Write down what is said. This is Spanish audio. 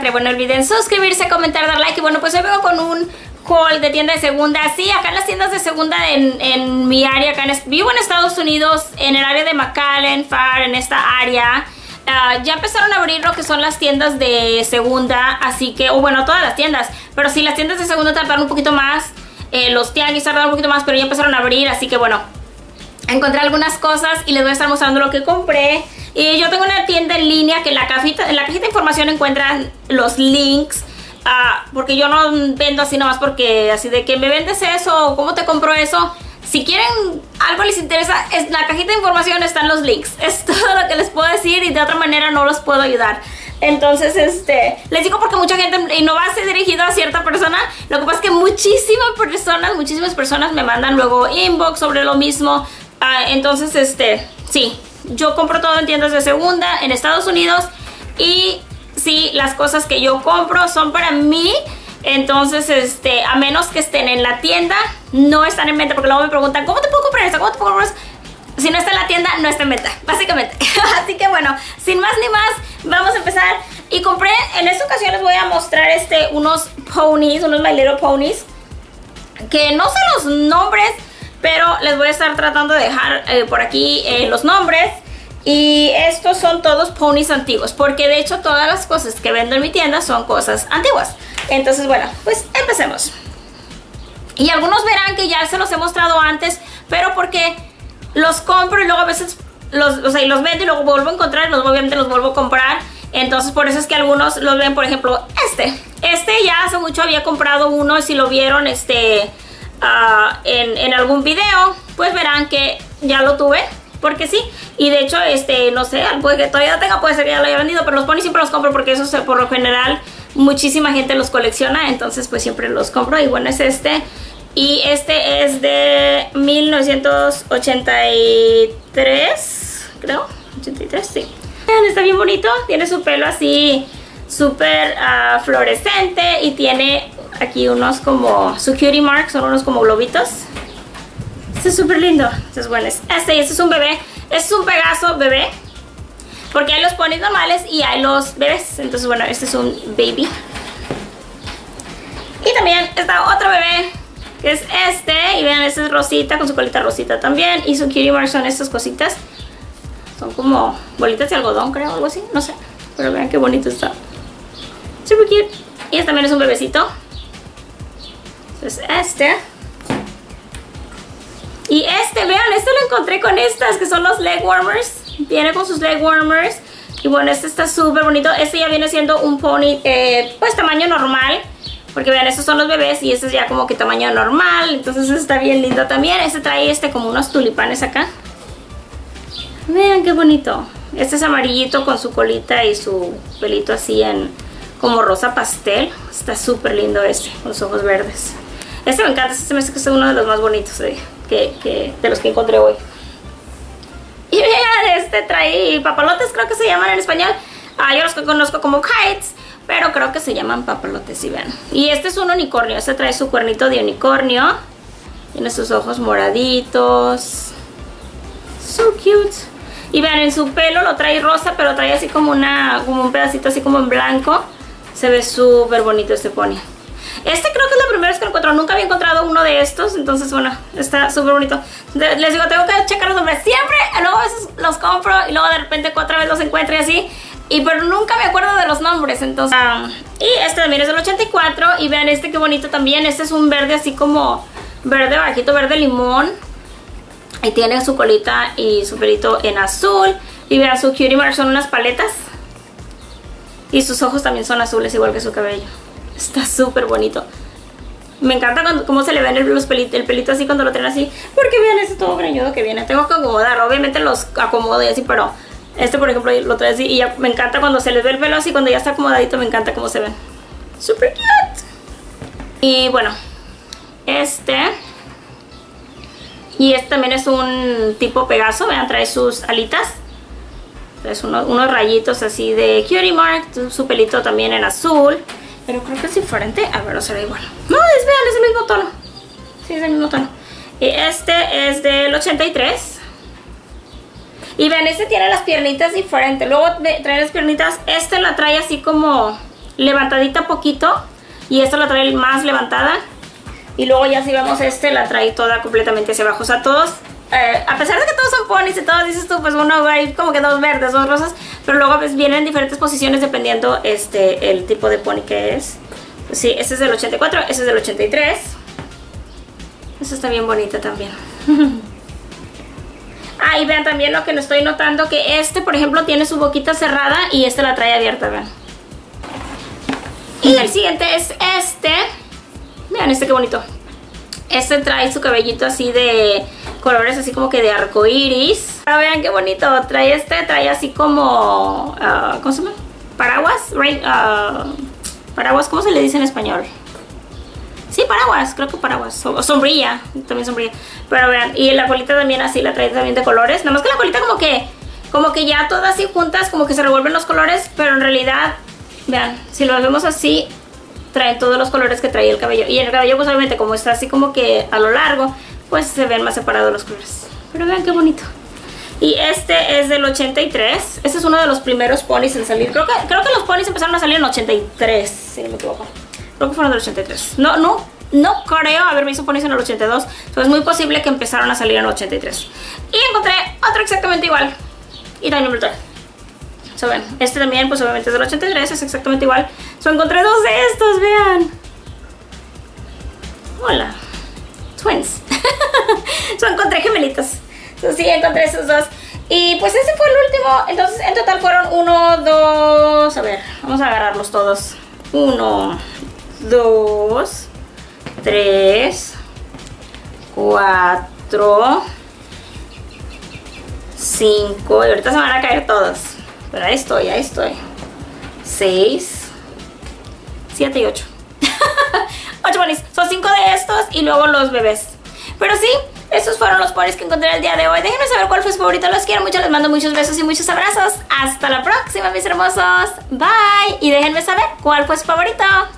Bueno, no olviden suscribirse, comentar, dar like. Y bueno, pues hoy vengo con un haul de tienda de segunda. Sí, acá en las tiendas de segunda en mi área, vivo en Estados Unidos, en el área de McAllen, Pharr, en esta área. Ya empezaron a abrir lo que son las tiendas de segunda, así que, o bueno, todas las tiendas, pero sí, las tiendas de segunda tardaron un poquito más, los tianguis tardaron un poquito más, pero ya empezaron a abrir, así que bueno, encontré algunas cosas y les voy a estar mostrando lo que compré. Y yo tengo una tienda en línea que en la cajita de información encuentran los links, porque yo no vendo así nomás porque así de que me vendes eso o cómo te compro eso. Si quieren algo les interesa, en la cajita de información están los links. Es todo lo que les puedo decir y de otra manera no los puedo ayudar. Entonces, les digo porque mucha gente, y no va a ser dirigido a cierta persona. Lo que pasa es que muchísimas personas me mandan luego inbox sobre lo mismo. Entonces, sí, yo compro todo en tiendas de segunda en Estados Unidos. Y sí, las cosas que yo compro son para mí. Entonces, a menos que estén en la tienda, no están en venta, porque luego me preguntan, ¿cómo te puedo comprar esto? ¿Cómo te puedo comprar esto? Si no está en la tienda, no está en venta, básicamente. Así que bueno, sin más ni más, vamos a empezar. Y compré, en esta ocasión les voy a mostrar unos ponies, unos My Little Ponies, que no sé los nombres, pero les voy a estar tratando de dejar por aquí los nombres. Y estos son todos ponies antiguos, porque de hecho todas las cosas que vendo en mi tienda son cosas antiguas. Entonces bueno, pues empecemos. Y algunos verán que ya se los he mostrado antes, pero porque los compro y luego a veces los vendo y luego vuelvo a encontrar y obviamente los vuelvo a comprar. Entonces por eso es que algunos los ven, por ejemplo, este ya hace mucho había comprado uno, y si lo vieron en algún video, pues verán que ya lo tuve. Porque sí, y de hecho, no sé, algo que todavía tenga, puede ser que ya lo haya vendido, pero los ponies siempre los compro porque esos por lo general muchísima gente los colecciona, entonces pues siempre los compro. Y bueno, es y este es de 1983, creo, 83, sí. Está bien bonito, tiene su pelo así súper fluorescente y tiene aquí unos como, su cutie mark, son unos como globitos. Este es súper lindo. Este es bueno. Este es un bebé. Este es un Pegaso bebé. Porque hay los ponies normales y hay los bebés. Entonces, bueno, este es un baby. Y también está otro bebé, que es este. Y vean, este es rosita, con su colita rosita también. Y su cutie mark son estas cositas. Son como bolitas de algodón, creo, algo así. No sé. Pero vean qué bonito está. Super cute. Y este también es un bebecito. Entonces, y vean, lo encontré con estas, que son los leg warmers. Viene con sus leg warmers. Y bueno, este está súper bonito. Este ya viene siendo un pony, pues tamaño normal. Porque vean, estos son los bebés y este es ya como que tamaño normal. Entonces está bien lindo también. Este trae como unos tulipanes acá. Vean qué bonito. Este es amarillito con su colita y su pelito así en como rosa pastel. Está súper lindo con los ojos verdes. Este me encanta, este me hace que es uno de los más bonitos de los que encontré hoy. Y vean, trae papalotes, creo que se llaman en español. Yo los conozco como kites, pero creo que se llaman papalotes, y vean. Y este es un unicornio, trae su cuernito de unicornio. Tiene sus ojos moraditos. So cute. Y vean, en su pelo lo trae rosa, pero trae así como un pedacito así como en blanco. Se ve súper bonito este pony. Creo que es la primera vez que lo encuentro. Nunca había encontrado uno de estos. Entonces, bueno, está súper bonito. Les digo, tengo que checar los nombres siempre. Luego a veces los compro y luego de repente otra vez los encuentro y así. Pero nunca me acuerdo de los nombres. Entonces, y este también es del 84. Y vean qué bonito también. Este es un verde así como verde bajito, verde limón. Y tiene su colita y su pelito en azul. Y vean, su cutie mark son unas paletas. Y sus ojos también son azules, igual que su cabello. Está súper bonito. Me encanta cómo se le ven el pelito así cuando lo traen así. Porque vean, todo greñudo que viene. Tengo que acomodarlo. Obviamente los acomodo y así, pero por ejemplo, lo trae así. Y ya me encanta cuando se les ve el pelo así. Cuando ya está acomodadito, me encanta cómo se ven. Súper cute. Y bueno, y también es un tipo Pegaso. Vean, trae sus alitas. Trae unos rayitos así de cutie mark. Su pelito también en azul. Pero creo que es diferente. A ver, no será igual. No, vean, es el mismo tono. Sí, es el mismo tono. Y este es del 83. Y vean, tiene las piernitas diferentes. Luego trae las piernitas. La trae así como levantadita poquito. Y esta la trae más levantada. Y luego ya si vemos la trae toda completamente hacia abajo. O sea, todos, a pesar de que todos son ponis y todos dices tú, pues uno hay como que dos verdes, dos rosas. Pero luego pues vienen en diferentes posiciones dependiendo el tipo de pony que es. Sí, este es del 84, este es del 83. Esta está bien bonita también. Ah, y vean también lo que no estoy notando, que por ejemplo, tiene su boquita cerrada y la trae abierta, vean. Y el siguiente es Vean qué bonito. Trae su cabellito así de colores así como que de arco iris. Ah, vean qué bonito. Trae trae así como ¿cómo se llama? Paraguas, right? Paraguas, ¿cómo se le dice en español? Sí, paraguas, creo que paraguas. O sombrilla, también sombrilla. Pero vean, y la colita también así la trae también de colores. Nada más que la colita como que ya todas así juntas, como que se revuelven los colores. Pero en realidad, vean, si lo vemos así, traen todos los colores que trae el cabello. Y en el cabello pues obviamente como está así como que a lo largo, pues se ven más separados los colores. Pero vean qué bonito. Y este es del 83. Este es uno de los primeros ponis en salir. Creo que los ponis empezaron a salir en 83, si no me equivoco. Creo que fueron del 83. No creo haber visto ponis en el 82. Entonces es muy posible que empezaron a salir en el 83. Y encontré otro exactamente igual. Y también me lo trae. So, ven, también pues obviamente es del 83, es exactamente igual. So, encontré dos de estos, vean. Hola. Twins. So, encontré gemelitos. So, sí, encontré esos dos. Y pues ese fue el último. Entonces en total fueron 1, 2. A ver, vamos a agarrarlos todos. 1, 2, 3, 4, 5. Y ahorita se van a caer todos. Pero ahí estoy. 6, 7 y 8. 8 ponis. Son 5 de estos y luego los bebés. Pero sí, estos fueron los ponis que encontré el día de hoy. Déjenme saber cuál fue su favorito. Los quiero mucho. Les mando muchos besos y muchos abrazos. Hasta la próxima, mis hermosos. Bye. Y déjenme saber cuál fue su favorito.